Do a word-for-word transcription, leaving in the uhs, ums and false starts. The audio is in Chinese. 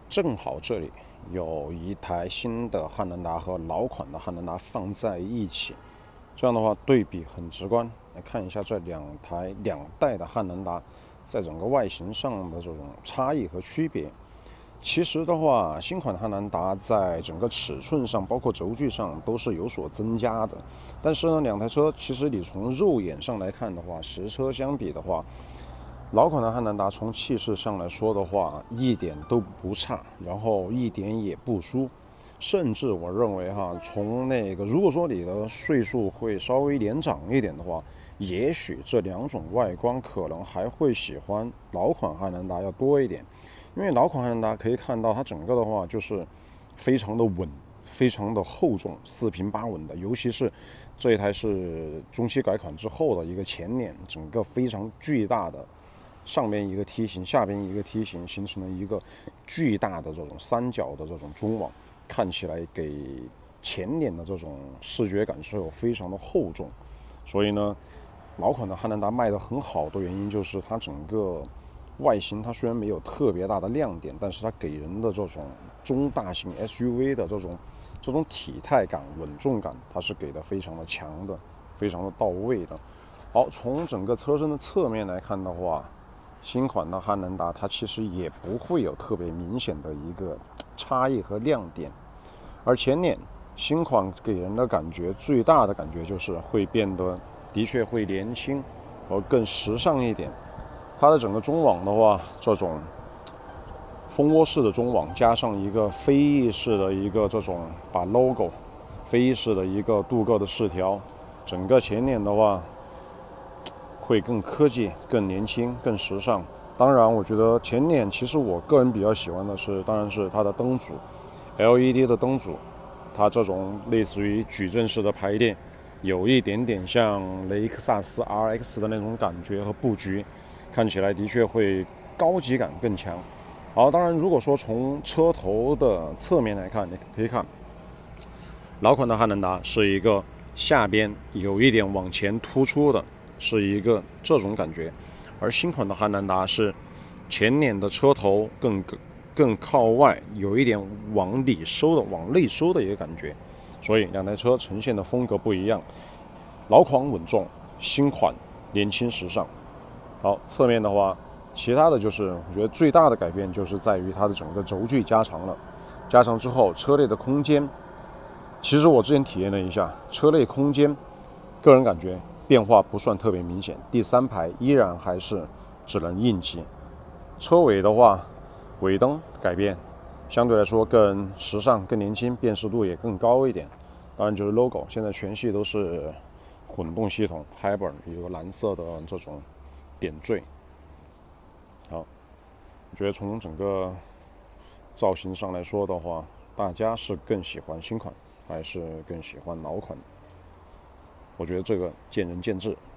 正好这里有一台新的汉兰达和老款的汉兰达放在一起，这样的话对比很直观。来看一下这两台两代的汉兰达在整个外形上的这种差异和区别。其实的话，新款的汉兰达在整个尺寸上，包括轴距上都是有所增加的。但是呢，两台车其实你从肉眼上来看的话，实车相比的话，老款的汉兰达从气势上来说的话，一点都不差，然后一点也不输，甚至我认为哈，从那个如果说你的岁数会稍微年长一点的话，也许这两种外观可能还会喜欢老款汉兰达要多一点。因为老款汉兰达可以看到它整个的话就是非常的稳，非常的厚重，四平八稳的。尤其是这一台是中期改款之后的一个前脸，整个非常巨大的，上边一个梯形，下边一个梯形，形成了一个巨大的这种三角的这种中网，看起来给前脸的这种视觉感受非常的厚重。所以呢，老款的汉兰达卖得很好的原因就是它整个外形它虽然没有特别大的亮点，但是它给人的这种中大型 S U V 的这种这种体态感、稳重感，它是给的非常的强的，非常的到位的。好，从整个车身的侧面来看的话，新款的汉兰达它其实也不会有特别明显的一个差异和亮点，而前脸新款给人的感觉最大的感觉就是会变得的确会年轻和更时尚一点。它的整个中网的话，这种蜂窝式的中网加上一个飞翼式的一个这种把 logo 飞翼式的一个镀铬的饰条，整个前脸的话会更科技、更年轻、更时尚。当然，我觉得前脸其实我个人比较喜欢的是，当然是它的灯组 L E D 的灯组，它这种类似于矩阵式的排列，有一点点像雷克萨斯 R X 的那种感觉和布局。看起来的确会高级感更强。好，当然，如果说从车头的侧面来看，你可以看老款的汉兰达是一个下边有一点往前突出的，是一个这种感觉，而新款的汉兰达是前脸的车头更更靠外，有一点往里收的、往内收的一个感觉，所以两台车呈现的风格不一样，老款稳重，新款年轻时尚。好，侧面的话，其他的就是我觉得最大的改变就是在于它的整个轴距加长了。加长之后，车内的空间，其实我之前体验了一下，车内空间，个人感觉变化不算特别明显。第三排依然还是只能应急。车尾的话，尾灯改变，相对来说更时尚、更年轻，辨识度也更高一点。当然就是 logo， 现在全系都是混动系统 ，Hybrid 有个蓝色的这种点缀。好，我觉得从整个造型上来说的话，大家是更喜欢新款，还是更喜欢老款？我觉得这个见仁见智。